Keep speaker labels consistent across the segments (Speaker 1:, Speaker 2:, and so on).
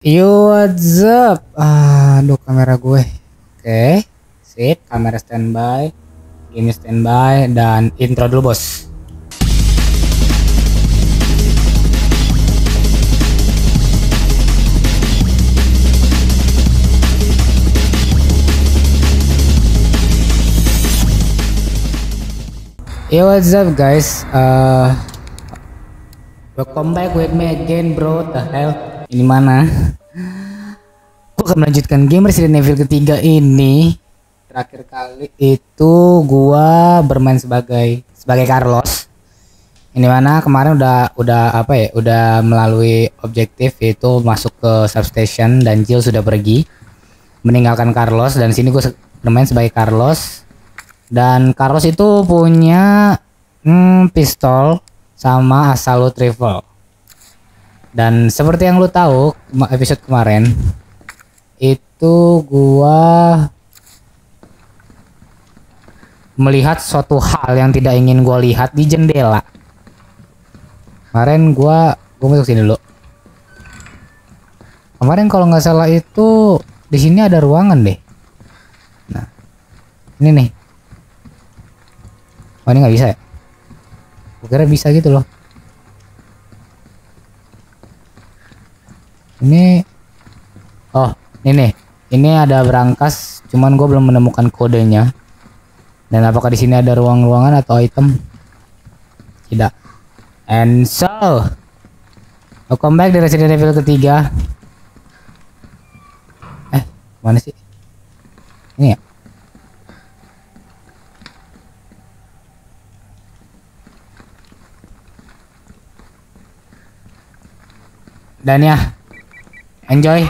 Speaker 1: Yo, what's up? Aduh, kamera gue. Oke, sip. Kamera standby, ini standby, dan intro dulu, bos. Yo, what's up, guys? Welcome back with me again, bro. The hell? Ini mana? Gue akan melanjutkan game Resident Evil ketiga ini. Terakhir kali itu gua bermain sebagai Carlos. Ini mana kemarin udah apa ya? Udah melalui objektif, yaitu masuk ke substation dan Jill sudah pergi meninggalkan Carlos, dan sini gue bermain sebagai Carlos. Dan Carlos itu punya pistol sama assault rifle. Dan seperti yang lu tahu episode kemarin itu gua melihat suatu hal yang tidak ingin gua lihat di jendela. Kemarin gua masuk sini dulu. Kemarin kalau nggak salah itu di sini ada ruangan deh. Nah, ini nih. Oh, ini nggak bisa ya? Gue kira bisa gitu loh. Ini, oh ini nih, ini ada berangkas, cuman gue belum menemukan kodenya. Dan apakah di sini ada ruang-ruangan atau item? Tidak. And so, welcome back di Resident Evil ketiga. Mana sih? Ini ya? Dan ya, enjoy.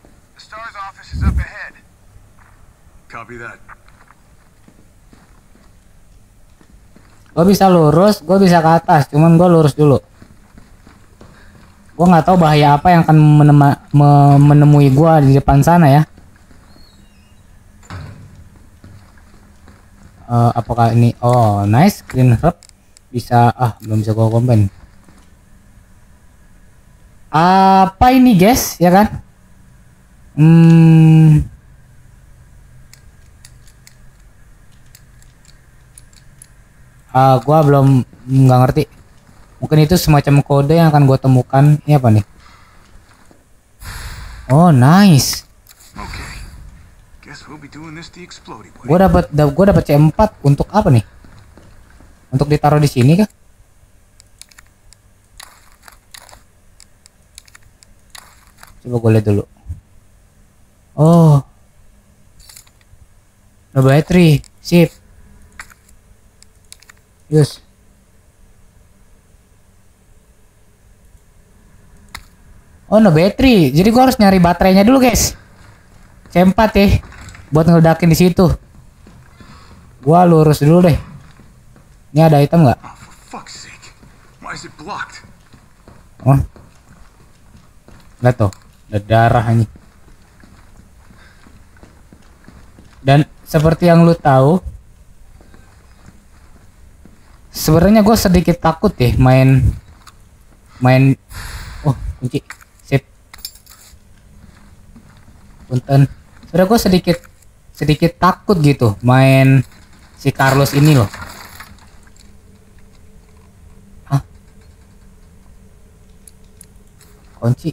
Speaker 1: Gue bisa lurus, gue bisa ke atas, cuman gue lurus dulu. Gue nggak tahu bahaya apa yang akan menemui gue di depan sana ya. Apakah ini? Oh, nice, green herb. Bisa, belum bisa gue combine. Apa ini, guys, ya kan? Gua belum nggak ngerti. Mungkin itu semacam kode yang akan gue temukan. Ini apa nih? Oh, nice. Gue dapat C4 untuk apa nih? Untuk ditaruh di sini kah? Coba gue lihat dulu. Oh, no battery, sip. Yes. Oh, no battery. Jadi gue harus nyari baterainya dulu, guys. C4 ya, buat ngeledakin di situ. Gua lurus dulu deh. Ini ada item nggak? Oh, nggak tuh. Ada darah ini. Dan seperti yang lu tahu, sebenarnya gue sedikit takut ya main. Oh, kunci. Sip. Punten. Sebenarnya gue sedikit takut gitu main si Carlos ini loh. Hah? Kunci.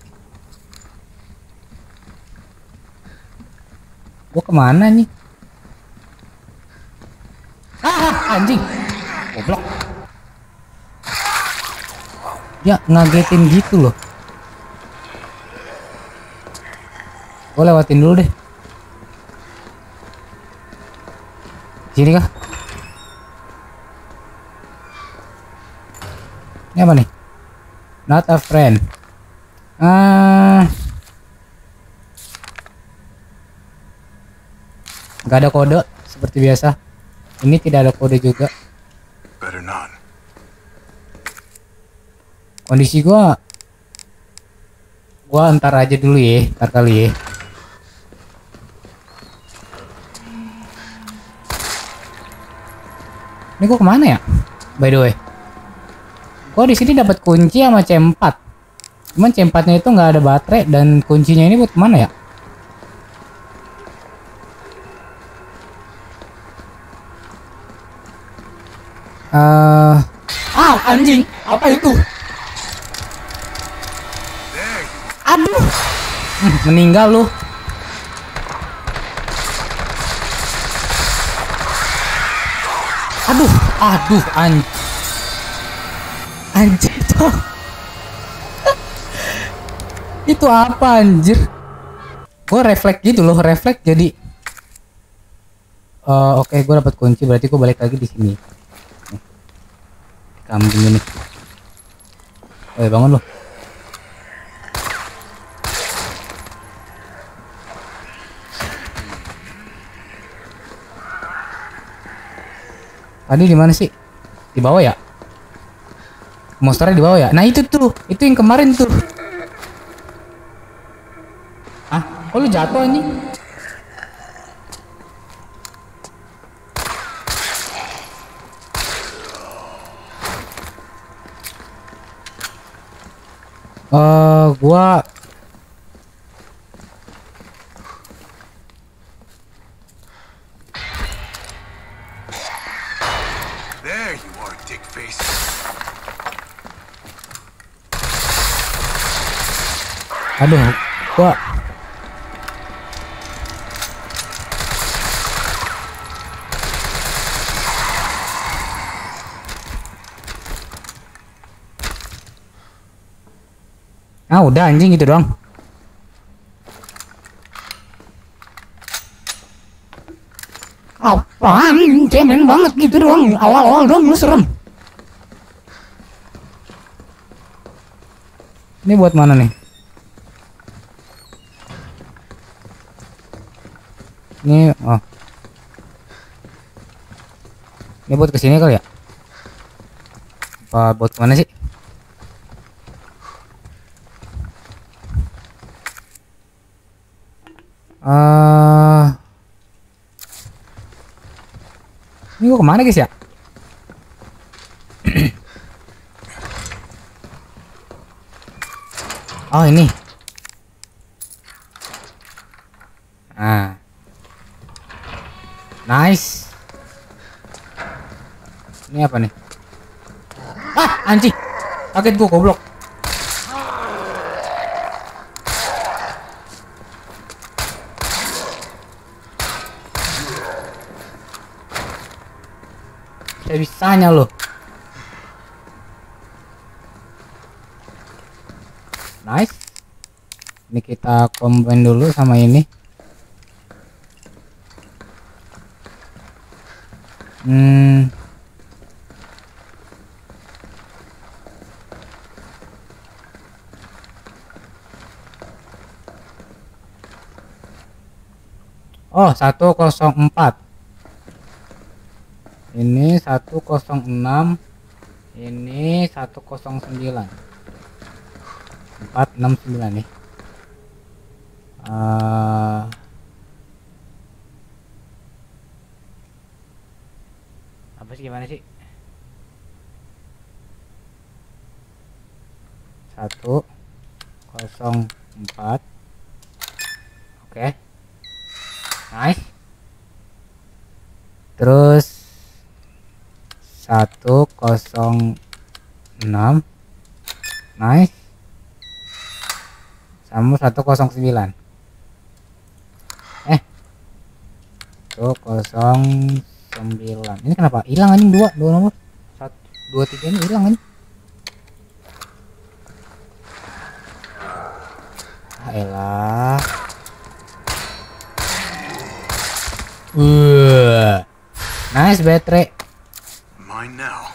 Speaker 1: Gue kemana nih? Anjing. Goblok. Ya, ngagetin gitu loh. Gue lewatin dulu deh. Sini kah? Ini apa nih? Not a friend. Gak ada kode seperti biasa. Ini tidak ada kode juga. Kondisi gua ntar aja dulu ya, ntar kali ya. Ini gua kemana ya? By the way, gua di sini dapat kunci sama C4. Cuman C4-nya itu nggak ada baterai dan kuncinya ini buat kemana ya? Anjing, apa itu? Aduh, meninggal lu. Aduh, anjir tuh. Itu apa anjir? Gue refleks gitu loh, refleks jadi. Oke, gue dapat kunci, berarti gue balik lagi di sini. Kambing ini. Bangun loh. Tadi di mana sih? Di bawah ya? Monsternya di bawah ya? Nah itu tuh, itu yang kemarin tuh. Ah, kok lu jatuh anjing? Gua
Speaker 2: There you are, dick face.
Speaker 1: Aduh, gua udah anjing gitu doang. Apaan? Cemen banget gitu doang. Awal-awal doang lu serem. Ini buat mana nih? Ini Ini buat kesini kali ya? Apa buat mana sih? Ini gua kemana guys ya? Oh ini. Nice. Ini apa nih? Anjing. Kaget gua goblok. Bisanya loh. Nice. Ini kita combine dulu sama ini. Oh, 104. Ini 106. Ini 109. 469 nih. Apa sih, gimana sih? 104. Oke. Nice. Terus 106. Nice. Sama 109. 109. Ini kenapa hilang anjing? Dua nomor. 1 2 3 ini hilang anjing. Elah. Nice baterai.
Speaker 2: Mine now.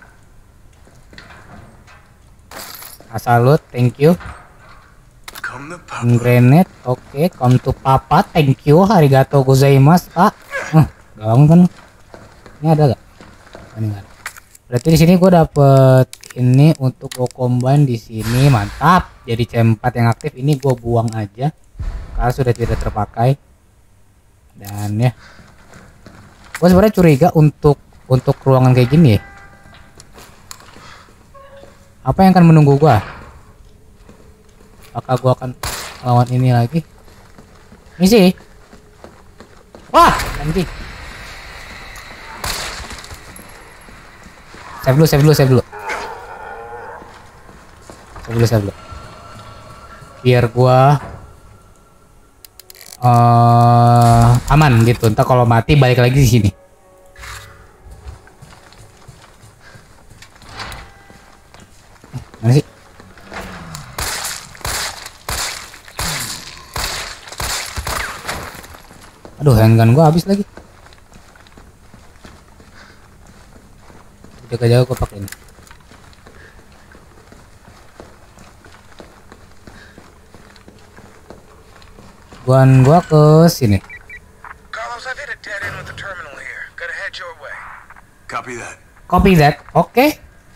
Speaker 1: Salut, thank you.
Speaker 2: Come to Papa.
Speaker 1: Grenade, oke. Come to papa, thank you. Arigatou gozaimasu, Pak. Galang kan? Ini ada gak? Ini gak ada. Berarti di sini gue dapet ini untuk gue combine di sini, mantap. Jadi C4 yang aktif ini gue buang aja karena sudah tidak terpakai. Dan ya, gue sebenarnya curiga untuk ruangan kayak gini ya. Apa yang akan menunggu gua? Apakah gua akan lawan ini lagi? Misi. Wah, anjing. Save dulu. Biar gua aman gitu. Entah kalau mati balik lagi di sini. Mana sih? Aduh, handgun gua habis lagi. Udah jauh gua pakai ini. Gua ke sini.
Speaker 2: Carlos, I've hit a dead end with the terminal here. Gotta head your way. Copy that.
Speaker 1: Copy that. Oke.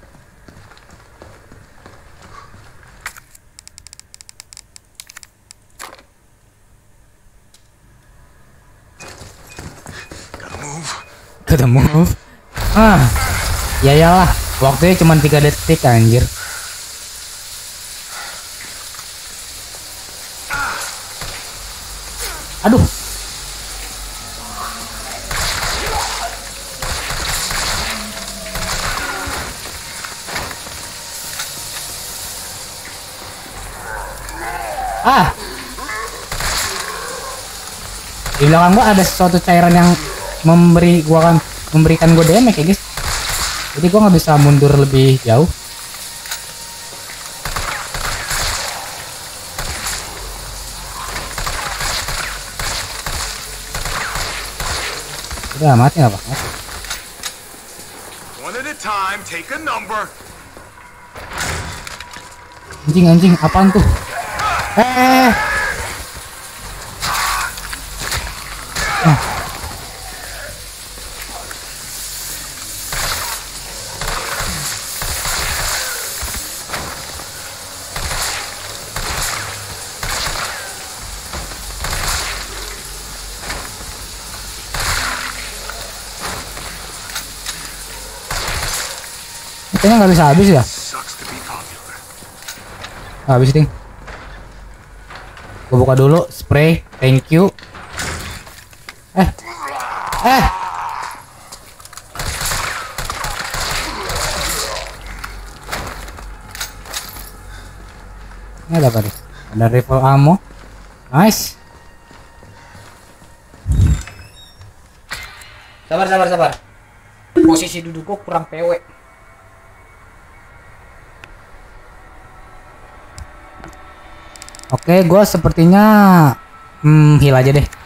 Speaker 1: Gotta move. Ya iyalah. Waktunya cuma 3 detik anjir. Aduh. Di belakang gua ada sesuatu cairan yang memberikan gua damage ya guys. Jadi gua nggak bisa mundur lebih jauh. Udah mati nggak pak?
Speaker 2: One at a time, take a number.
Speaker 1: Anjing, apaan tuh? Kayaknya nggak bisa habis ya? Habis ding. Gue buka dulu spray, thank you. Ini ada apa nih? Ada rifle ammo, nice. Sabar. Posisi duduk gue kurang PW. Oke, gue sepertinya heal aja deh.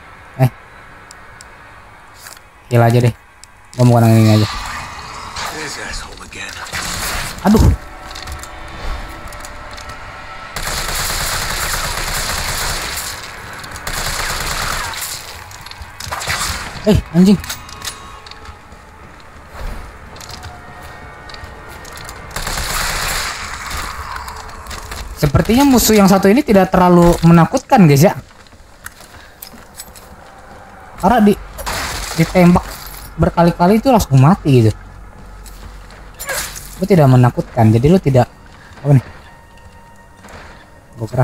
Speaker 1: Heal aja deh. Gue mau nangin ini aja. Aduh. Anjing. Sepertinya musuh yang satu ini tidak terlalu menakutkan guys ya. Karena ditembak berkali-kali itu langsung mati gitu. Lu tidak menakutkan, jadi lu tidak apa nih? Gue kira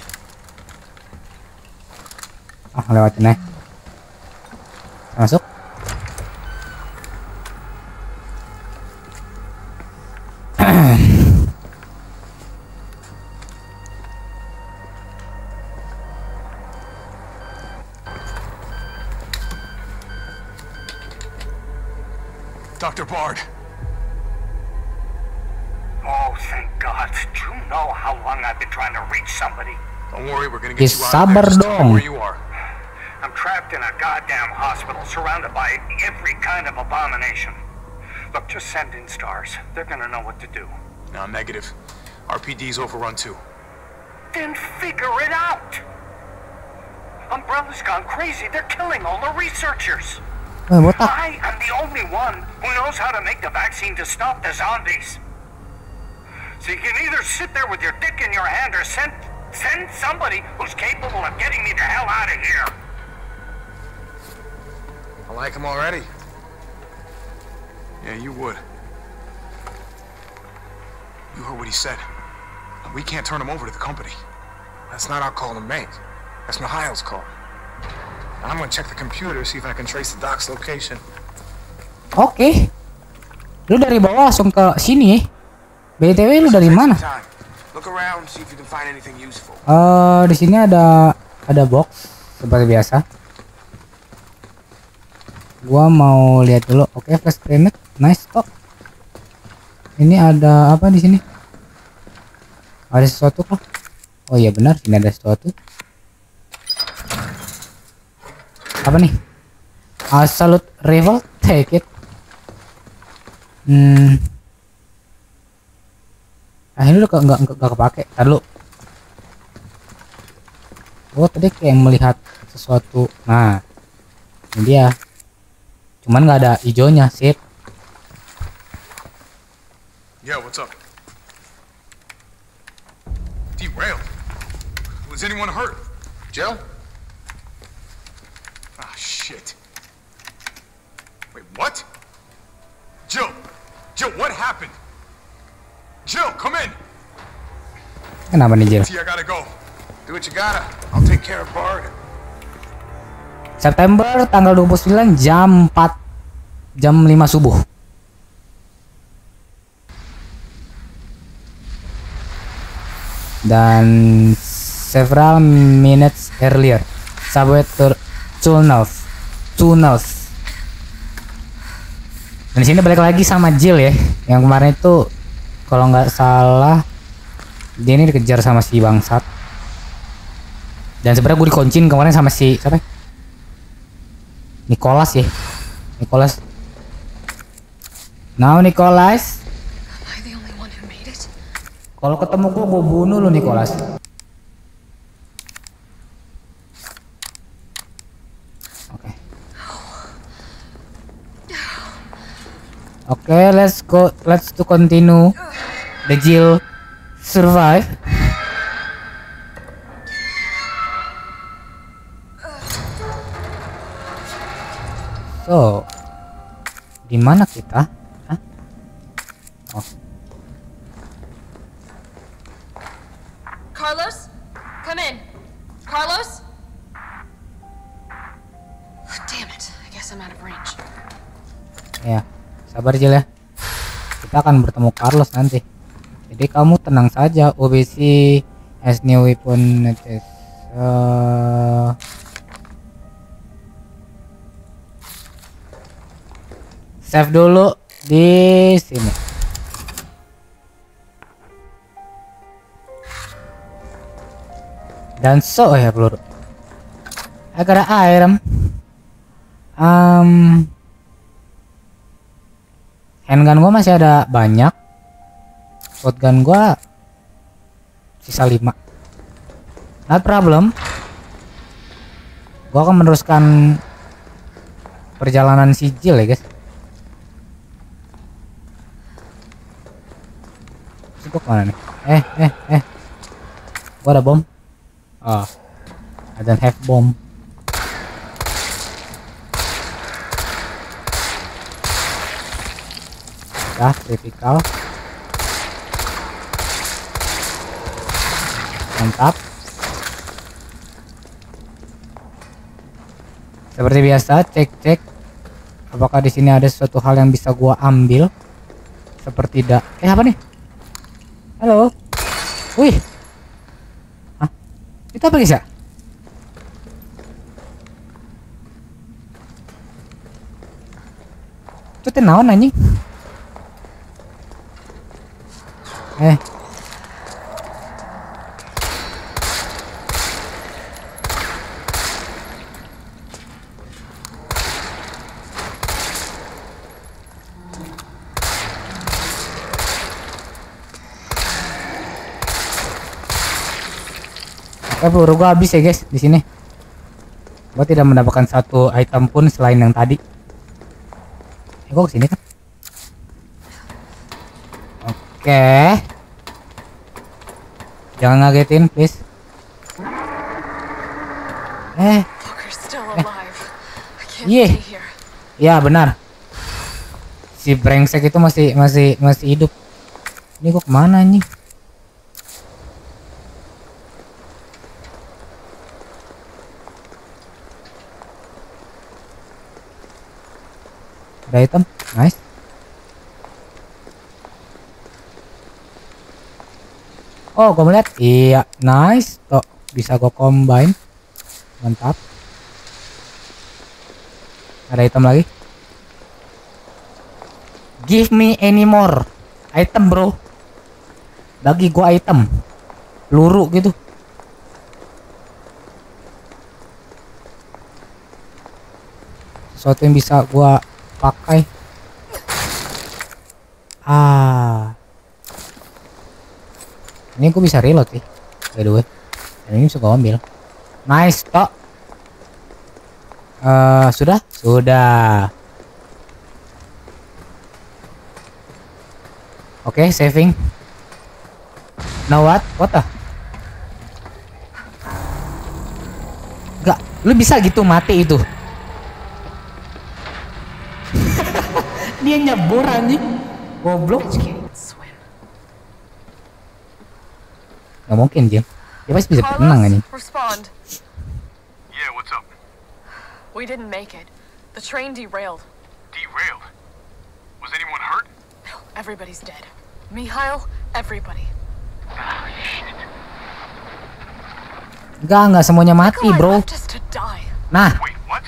Speaker 1: lewatin aja. Masuk.
Speaker 2: Dr. Bard.
Speaker 3: Oh, thank God. Do you know how long I've been trying to reach somebody?
Speaker 2: Don't worry, we're gonna get you out
Speaker 1: Sabar
Speaker 2: of there. Just tell me
Speaker 1: dong.
Speaker 2: where you are.
Speaker 3: I'm trapped in a goddamn hospital, surrounded by every kind of abomination. Look, just send in stars. They're gonna know what to do.
Speaker 2: No, negative. RPD's overrun too.
Speaker 3: Then figure it out! Umbrella's gone crazy. They're killing all the researchers. I am the only one who knows how to make the vaccine to stop the zombies. So you can either sit there with your dick in your hand or send somebody who's capable of getting me the hell out of here.
Speaker 2: I like him already. Yeah, you would. You heard what he said. We can't turn him over to the company. That's not our call to make. That's Mikhail's call. I'm gonna check the computer, see if I can trace the doc's location.
Speaker 1: Oke. Lu dari bawah langsung ke sini. BTW lu dari mana?
Speaker 2: Look around, see if you can find anything useful.
Speaker 1: Di sini ada box seperti biasa. Gua mau lihat dulu. Oke, flash grenade. Nice kok. Ini ada apa di sini? Ada sesuatu kah? Oh iya benar, sini ada sesuatu. Apa nih? Salute rifle, take it. Ini udah nggak kepake. Tar dulu. Oh tadi kayak melihat sesuatu. Nah, ini dia. Cuman nggak ada hijaunya, sip.
Speaker 2: Yeah, what's up? Derailed. Was anyone hurt? Jill? Ah, shit. Wait, what? Jill! Jill, what happened? Jill, come in!
Speaker 1: Kenapa nih, Jill?
Speaker 2: I gotta go. Do what you gotta. I'll take care of Bard.
Speaker 1: September tanggal 29 jam 4 jam 5 subuh. Dan several minutes earlier, subway tunnels. Dan sini balik lagi sama Jill ya. Yang kemarin itu kalau nggak salah dia ini dikejar sama si bangsat. Dan sebenarnya gue dikuncin kemarin sama si siapa? Nicholas ya. Nicholas. Now Nicholas. Kalau ketemu gue bunuh lu Nicholas. Oke. Oke, let's go. Let's to continue. The Jill survive. So, di mana kita? Hah? Oh.
Speaker 4: Carlos, come in. Carlos? Damn it. I guess I'm out of range.
Speaker 1: Ya, sabar Jill ya. Kita akan bertemu Carlos nanti. Jadi kamu tenang saja. OBC as new weapon. Save dulu di sini. Dan so ya peluru. Agar item. Handgun gua masih ada banyak. Shotgun gua sisa 5. Not problem. Gua akan meneruskan perjalanan si Jill ya guys. Gua kemana nih? Gua ada bom. Oh, I don't have bomb. Ya, critical. Mantap. Seperti biasa, cek apakah di sini ada sesuatu hal yang bisa gua ambil. Seperti tidak. Apa nih? Halo. Wih. Hah? Itu apa guys ya? Itu tenawan anjing. Peluru gua habis ya guys di sini. Gua tidak mendapatkan satu item pun selain yang tadi. Gua kesini kan? Oke. Jangan ngagetin please. Iya. Ya benar. Si brengsek itu masih hidup. Ini gua kemana anjing? Ada item, nice. Oh, gue melihat, iya, nice. Tuh, bisa gue combine, mantap. Ada item lagi. Give me any more item, bro. Bagi gue item, peluru gitu. Sesuatu yang bisa gue pakai. Ini gue bisa reload sih, by the way. Dan ini bisa gue ambil. Nice, tok. Sudah. Oke, saving. Now what? What the? Gak, lu bisa gitu mati itu. Dia nyebur anjing. Goblok. Gak mungkin, Jim. Dia pasti bisa tenang anjing.
Speaker 5: Yeah, what's up?
Speaker 4: We didn't make it. The train derailed.
Speaker 5: Derailed? Was anyone hurt?
Speaker 4: No, everybody's dead. Mikhail, everybody.
Speaker 5: Ah, shit.
Speaker 1: Enggak semuanya mati,
Speaker 4: Nikolai
Speaker 1: bro.
Speaker 4: left us to die.
Speaker 1: Nah,
Speaker 5: Wait, what?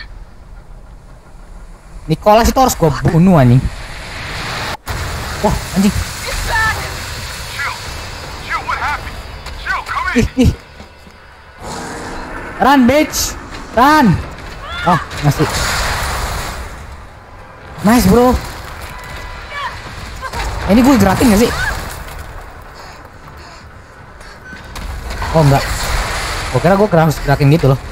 Speaker 1: Nicholas itu harus gua bunuh anjing. Wah, anjing.
Speaker 5: Jill, what happened? Jill, come in.
Speaker 1: Ih. Run, bitch. Run. Oh, masih. Nice, bro. Ini gue gerakin gak sih? Oh, enggak. Gue kira gue harus gerakin gitu loh.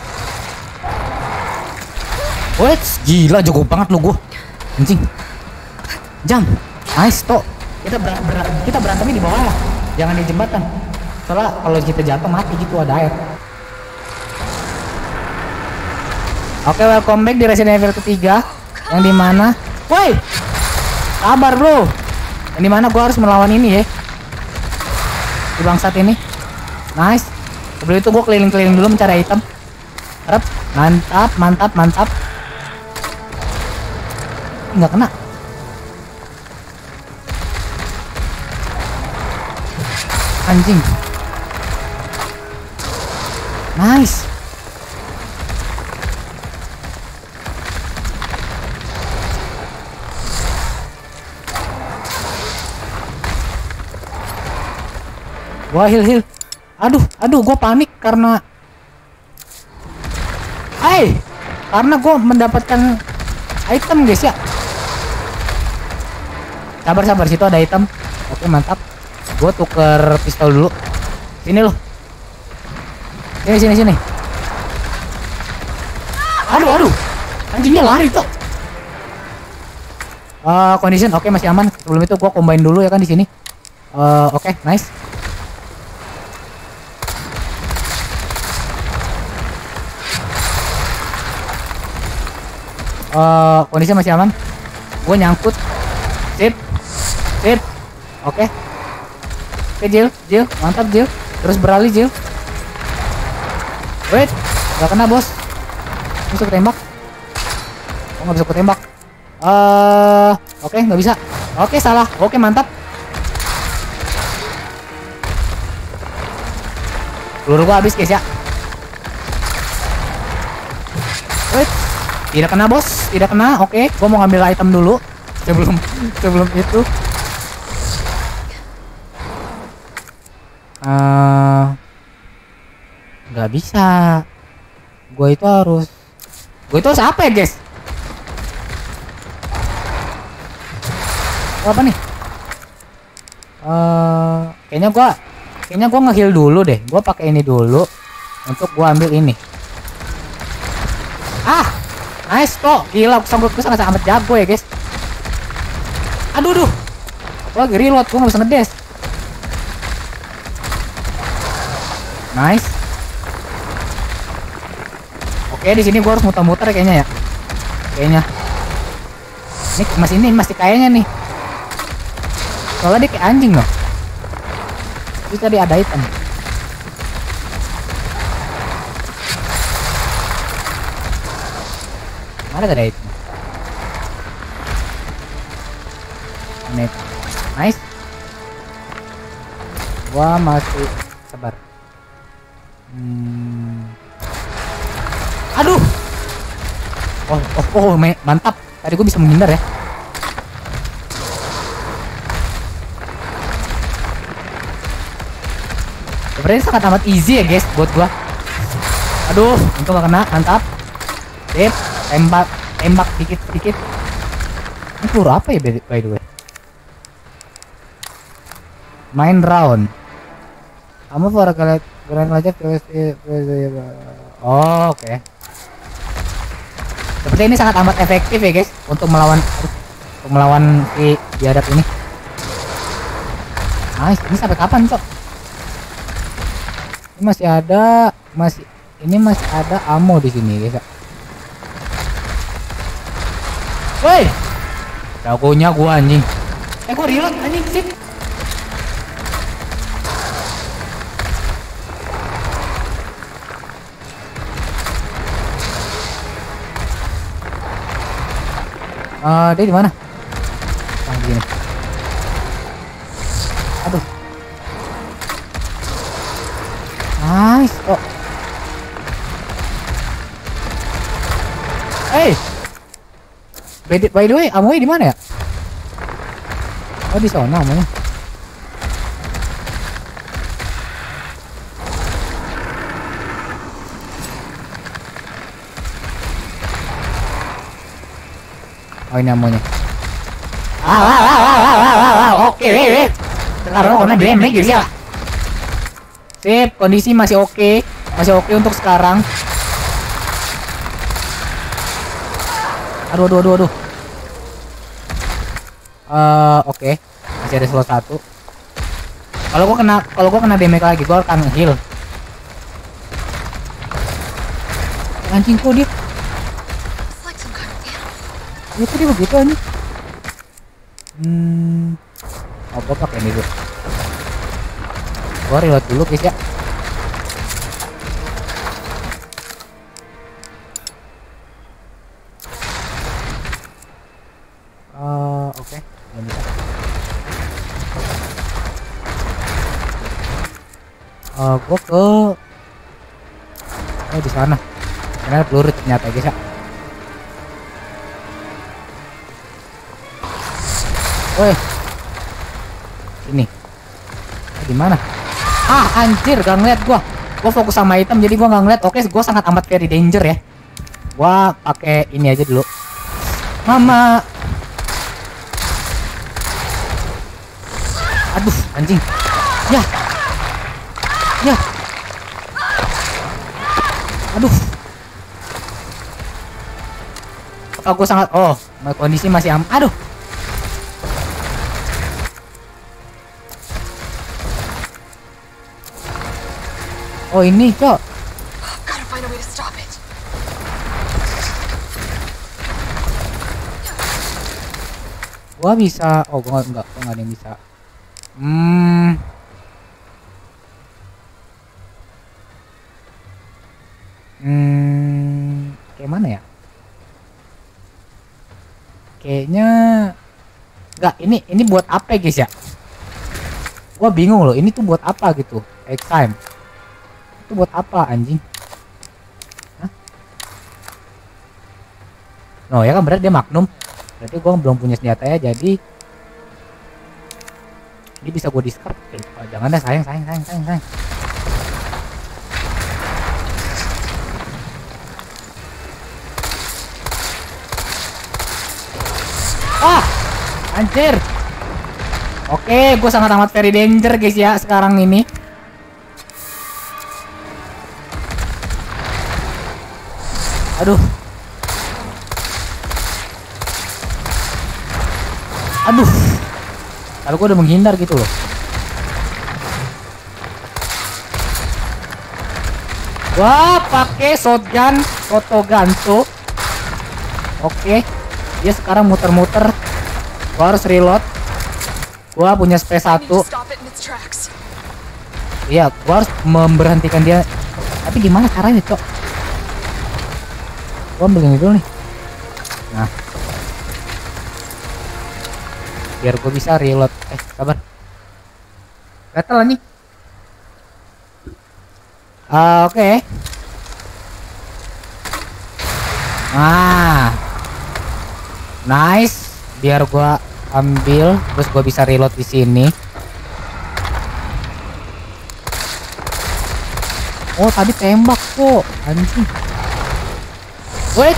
Speaker 1: Wait, gila jago banget lu gue. Anjing. Jam. Nice, toh. Kita berantemnya di bawah ya. Jangan di jembatan. Soalnya kalau kita jatuh mati gitu, ada air. Oke, welcome back di Resident Evil ketiga. Yang dimana, woi, sabar bro. Yang dimana gue harus melawan ini ya, si bangsat ini. Nice. Sebelum itu gue keliling-keliling dulu mencari item. Rep, mantap. Nggak kena. Anjing. Nice. Gua heal. Aduh, gua panik karena gua mendapatkan item, guys ya. Sabar, situ ada item. Oke, mantap. Gua tuker pistol dulu. Sini loh. Sini. Aduh. Anjingnya lari tuh. Condition oke, masih aman. Sebelum itu gua combine dulu ya kan di sini. Oke, nice. Kondisi masih aman. Gue nyangkut. Sip. Oke, Jill, mantap Jill. Terus beralih Jill. Wait, gak kena bos. Bisa ketembak. Oh, nggak bisa ketembak. Oke, nggak bisa. Oke, salah. Oke, mantap. Peluru gua habis guys ya. Wait. Tidak kena bos, tidak kena. Oke, gua mau ngambil item dulu sebelum itu. Nggak bisa. Gua itu harus apa ya guys? Apa nih? Kayaknya gua nge-heal dulu deh. Gua pakai ini dulu untuk gua ambil ini. Nice kok, gila, gue sangat amat jago ya guys. Aduh. Gua lagi reload, gua nggak bisa ngedes. Nice. Oke, di sini gua harus muter-muter kayaknya ya. Ini masih kayaknya nih. Soalnya dia kayak anjing loh. Terus tadi ada item. Mana ada item? grenade. Nice. Gua masih sabar. Aduh. Mantap. Tadi gue bisa menghindar ya. Sebenarnya sangat amat easy ya guys buat gua. Aduh, untung gak kena. Mantap. Sip, tembak dikit. Ini peluru apa ya by the way? Main round. Kamu para kalian aja. Oh, oke. Seperti ini sangat amat efektif ya guys untuk melawan si biadab ini. Nice. Ini sampai kapan cok? Ini masih ada ammo di sini guys. Woi, jagonya gua anjing. Gua reload anjing sip. Dia di mana? Begini. Aduh. Nice. Oh. Hey. By the way, ammo di mana ya? Oh, di sana amonya. Oh, ini amonya. Oke, sekarang karena damage jadi ya. Sip, kondisi masih oke. Masih oke untuk sekarang. Aduh. Oke. Masih ada slot 1. Kalau gua kena damage lagi, gua akan heal. Anjing kok dia. Itu dia begitu anjing. Oh, gua pakai ini dulu. Gua reload dulu guys ya. Oke. Belum bisa. Gua ke di sana. Karena peluru ternyata guys ya. Woi. Ini. Di mana? Anjir, gak ngeliat gua. Gua fokus sama item jadi gua gak ngeliat. Oke, gua sangat amat very danger ya. Gua pakai ini aja dulu. Mama. Aduh, anjing. Ya. Aduh. Apa gua sangat kondisi masih aduh. Oh, ini, Cok. Gua bisa. Oh, gua enggak ada yang bisa. Kayak mana ya? Kayaknya enggak, ini buat apa guys ya? Gua bingung loh, ini tuh buat apa gitu. Time. Itu buat apa anjing? Hah? No ya kan berarti dia Magnum. Berarti gua belum punya senjata ya, jadi ini bisa gua discard. Jangan dah, sayang. Anjir. Oke, gue sangat amat very danger guys ya sekarang ini. Aduh. Kalau gue udah menghindar gitu loh. Wah, pakai shotgun Sotoganto. Oke. Dia sekarang muter-muter. Gua harus reload. Gua punya space 1. Iya, gua harus memberhentikan dia. Tapi gimana caranya, Cok? Gua ambil ini dulu nih. Nah. biar gue bisa reload. Sabar. Gatel nih. Oke. Nah, nice. Biar gue ambil, terus gue bisa reload di sini. Oh, tadi tembak kok, anjing. Wait.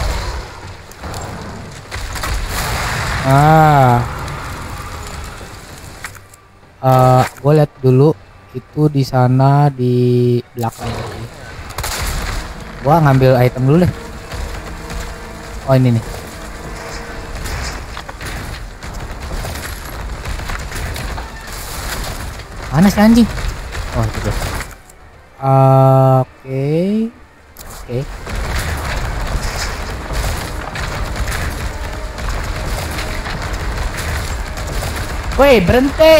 Speaker 1: Gue lihat dulu itu di sana di belakang. Gua ngambil item dulu deh. Oh, ini nih. Mana sih anjing? Oh, itu. Oke. Woi, berhenti.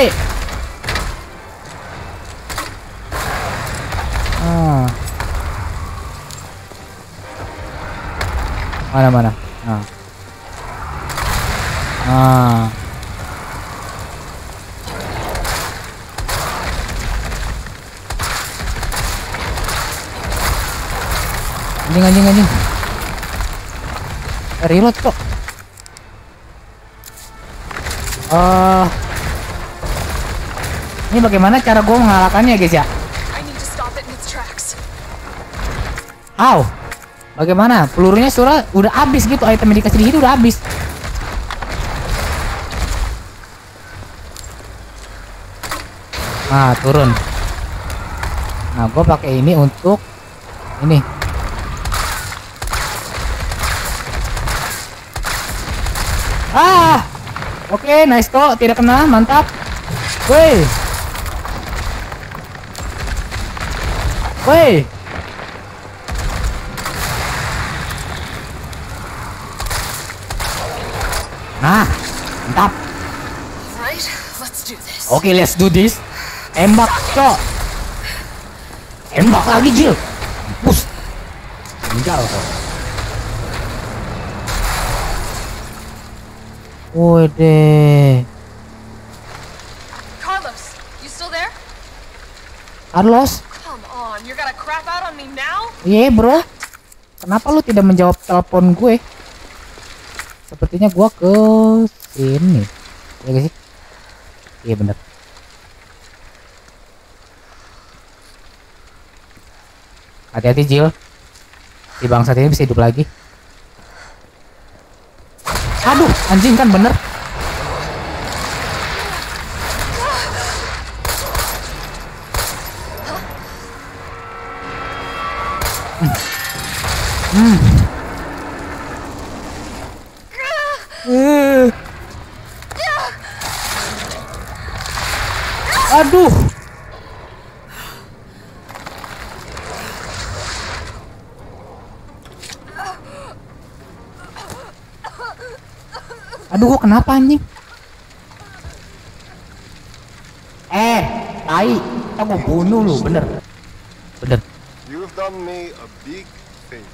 Speaker 1: Mana? Anjing. Reload kok. Ini bagaimana cara gue mengalahkannya, guys ya? How? Bagaimana? Pelurunya surah udah habis gitu, item yang dikasih di sini udah habis. Nah, turun. Nah, gue pakai ini untuk ini. Oke, nice kok, tidak kena, mantap. Woi. Nah, mantap. Oke, let's do this. Tembak, cok. Tembak lagi, Jill. Push. Tinggal kok. Wede. Carlos?
Speaker 4: Come on, you're gonna crap out on me now?
Speaker 1: Iya, bro. Kenapa lu tidak menjawab telepon gue? Sepertinya gua ke sini. Ya gak sih? Iya bener. Hati-hati, Jill. Si bangsat ini bisa hidup lagi. Aduh, anjing kan bener. Aduh. Aduh, gua kenapa anjing? Tai, kita mau bunuh lu, bener.
Speaker 6: You've done me a big favor.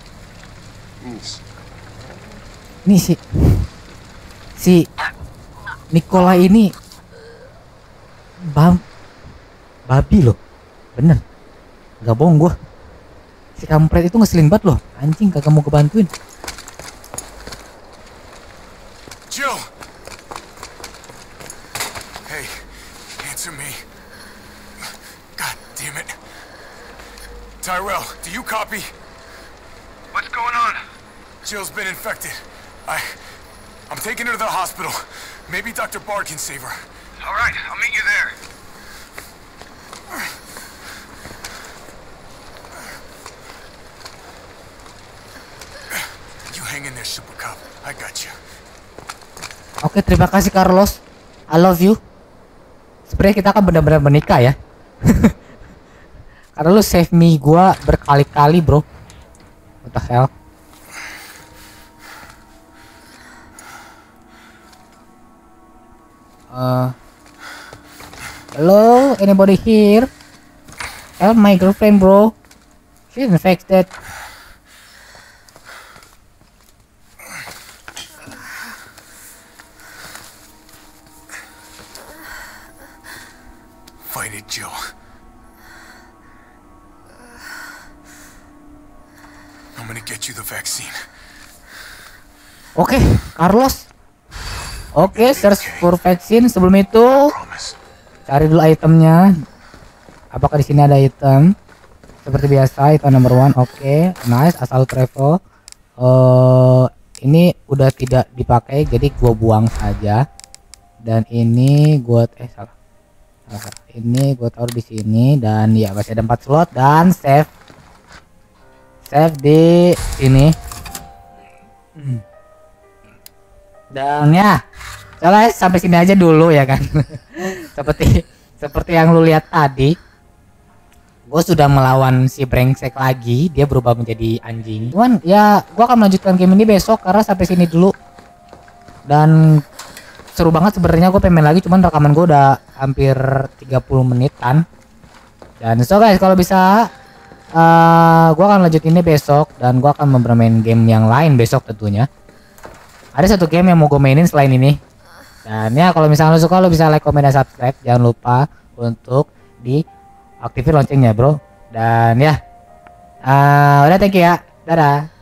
Speaker 1: Nih si Nikola ini babi loh, bener, nggak bohong gua. Si kampret itu ngeselin banget loh, anjing, kagak mau kebantuin.
Speaker 2: Jill! Hey, answer me. God damn it. Tyrell, do you copy?
Speaker 5: What's going on?
Speaker 2: Jill's been infected. I'm taking her to the hospital. Maybe Dr. Bard can save her.
Speaker 5: All right, I'll meet you there.
Speaker 2: You hang in there, Super Cop. I got you.
Speaker 1: Oke, terima kasih Carlos. I love you. Sebenarnya kita akan benar-benar menikah ya. Karena lu save me gua berkali-kali, bro. What the hell? Hello, anybody here? Help my girlfriend, bro. She's infected.
Speaker 2: invited Jill. I'm gonna get you the vaccine.
Speaker 1: Oke, Carlos. Oke, search for vaccine. Sebelum itu, cari dulu itemnya. Apakah di sini ada item? Seperti biasa, item number 1. Oke, nice. Asal travel. Ini udah tidak dipakai, jadi gua buang saja. Dan ini gua salah. Ini gua taruh di sini dan ya masih ada 4 slot dan save di sini. Dan ya, soalnya sampai sini aja dulu ya kan. seperti yang lu lihat tadi, gue sudah melawan si brengsek lagi, dia berubah menjadi anjing. Cuman ya gue akan melanjutkan game ini besok karena sampai sini dulu. Dan seru banget sebenarnya, gue pengen main lagi, cuman rekaman gue udah hampir 30 menitan. Dan so guys, kalau bisa gue akan lanjut ini besok dan gue akan bermain game yang lain besok tentunya. Ada satu game yang mau gue mainin selain ini. Dan ya kalau misalnya lo suka, lo bisa like, comment, dan subscribe. Jangan lupa untuk diaktifin loncengnya bro. Dan ya udah, thank you ya, dadah.